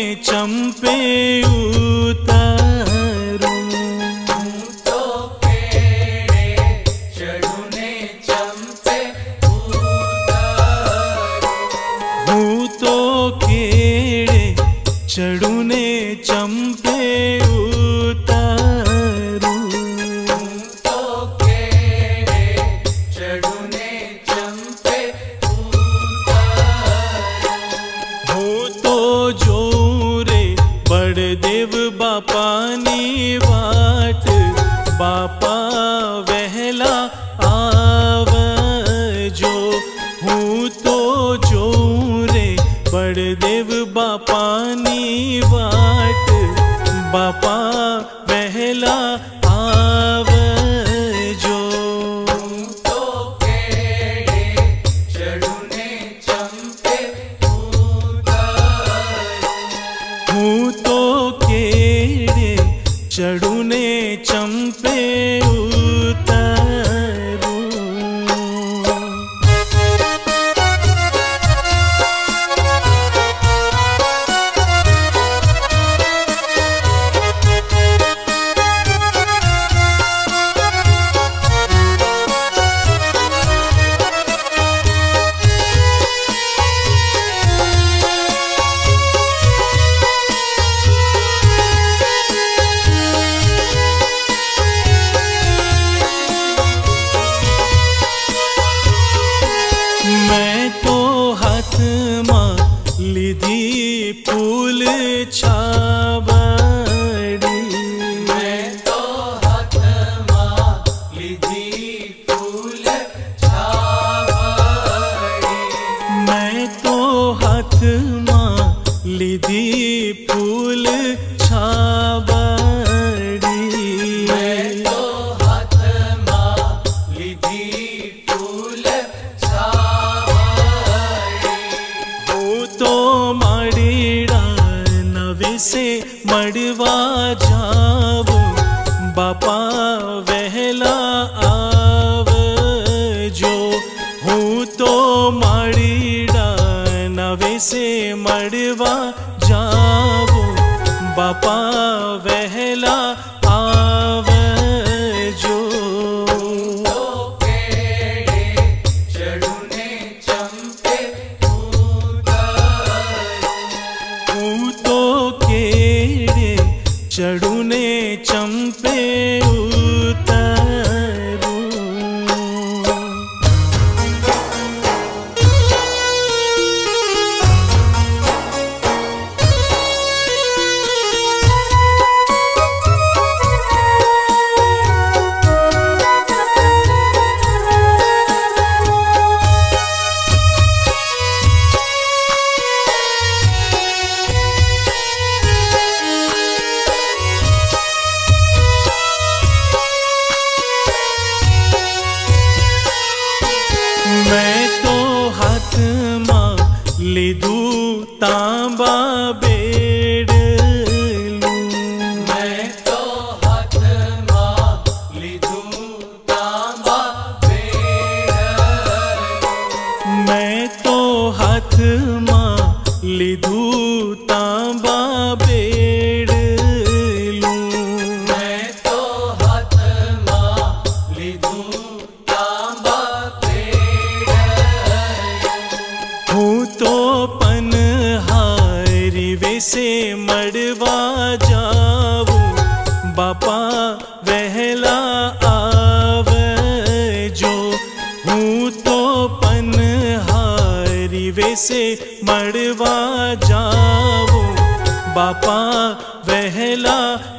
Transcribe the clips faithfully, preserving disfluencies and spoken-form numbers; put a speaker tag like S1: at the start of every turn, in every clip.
S1: चंपे उतारू।
S2: हूँ तो केड़े चढ़ूने चंपे उतारू।
S1: हूँ तो केड़े चढ़ूने चंपे उतारू।
S2: हूँ तो केड़े चढ़ूने चंपे उतारू।
S1: हूँ तो जोरे बड़देव बापानी वाट, बापा वहला आवजो। हूँ तो जोरे बड़देव बापानी वाट, बापा वहला आवजो।
S2: हूँ तो केड़े चढ़ूने चंपे उतारू।
S1: हूँ तो केड़े चढ़ूने चंपे उतारू। मैं तो हाथ मां लीधी फूल छाबड़ी।
S2: मैं तो हाथ मां लीधी फूल छाबड़ी।
S1: मैं तो हाथ मां लीधी फूल छाबड़ी।
S2: मैं तो हाथ मां लीधी फूल छाबड़ी।
S1: हूँ तो माड़ीड़ा नवे से मड़वा जावो, बापा वहला आवजो। हूँ तो माड़ीड़ा नवे से मड़वा जावो, बापा वहला आवजो।
S2: तो केड़े चढ़ूने चंपे उतारू।
S1: हूँ तो केड़े चढ़ूने चंपे उतारू। मैं तो हाथ मां लीधू तांबा बेड़लू।
S2: मैं तो हाथ मां लीधू तांबा बेड़लू।
S1: मैं तो हाथ मां लीधू तांबा बेड़लू।
S2: मैं तो हाथ मां लीधू तांबा बेड़लू।
S1: हूँ तो पनहारी वैसे मड़वा जावो, बापा वहला आवजो। हूँ तो पनहारी वैसे मड़वा जावो, बापा वहला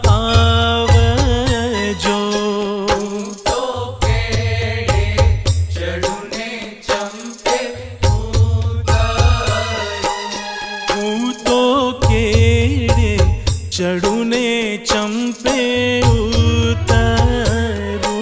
S1: आवजो।
S2: तो केड़े चढ़ूने चंपे उतारू।
S1: हूँ तो केड़े चढ़ूने चंपे उतारू।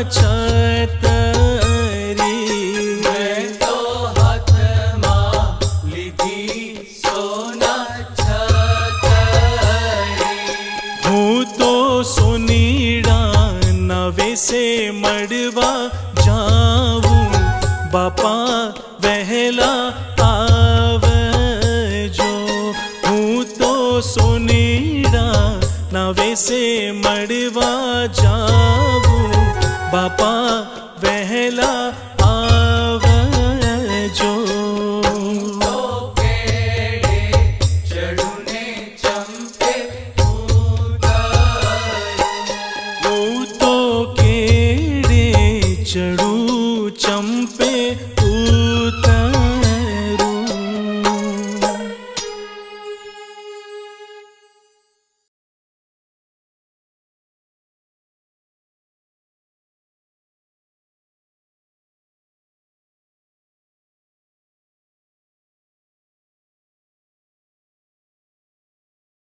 S1: छतरी।
S2: मैं तो हाथ मां लीधी सोना छतरी।
S1: हूँ तो सोनीड़ा नवे से मड़वा जाऊं, बापा वहला आवजो। हूँ तो सोनीड़ा नवे से मड़वा जाऊं, बापा वहला आवजो।
S2: तो केड़े चढ़ूने चंपे उतारूं।
S1: हूँ तो केड़े चढ़ू चंपे